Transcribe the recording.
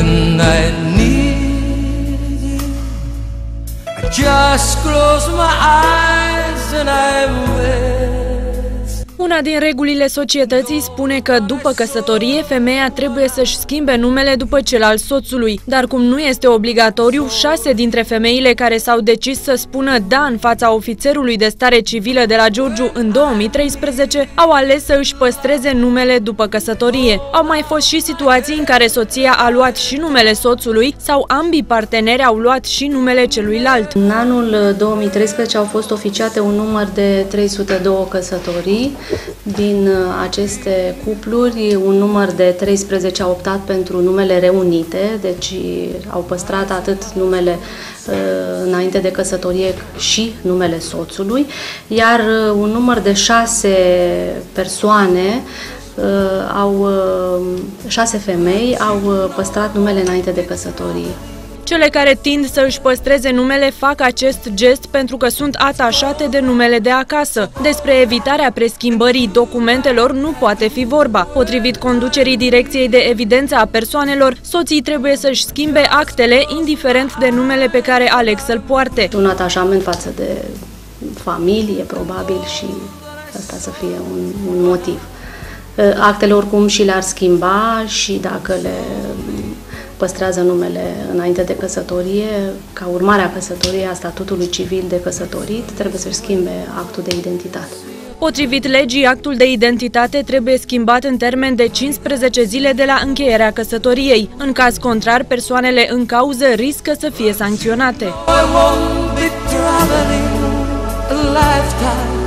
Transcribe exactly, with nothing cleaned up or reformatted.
when I need you, I just close my eyes and I'm with. Una din regulile societății spune că după căsătorie femeia trebuie să-și schimbe numele după cel al soțului, dar cum nu este obligatoriu, șase dintre femeile care s-au decis să spună da în fața ofițerului de stare civilă de la Giurgiu în două mii treisprezece au ales să își păstreze numele după căsătorie. Au mai fost și situații în care soția a luat și numele soțului sau ambii parteneri au luat și numele celuilalt. În anul două mii treisprezece au fost oficiate un număr de trei sute doi căsătorii. Din aceste cupluri, un număr de treisprezece au optat pentru numele reunite, deci au păstrat atât numele înainte de căsătorie și numele soțului, iar un număr de șase persoane, au, șase femei au păstrat numele înainte de căsătorie. Cele care tind să își păstreze numele fac acest gest pentru că sunt atașate de numele de acasă. Despre evitarea preschimbării documentelor nu poate fi vorba. Potrivit conducerii Direcției de Evidență a Persoanelor, soții trebuie să-și schimbe actele, indiferent de numele pe care aleg să-l poarte. Un atașament față de familie, probabil, și asta să fie un, un motiv. Actele oricum și le-ar schimba și dacă le păstrează numele înainte de căsătorie, ca urmare a căsătoriei, a statutului civil de căsătorit, trebuie să-și schimbe actul de identitate. Potrivit legii, actul de identitate trebuie schimbat în termen de cincisprezece zile de la încheierea căsătoriei. În caz contrar, persoanele în cauză riscă să fie sancționate. I won't be traveling a lifetime.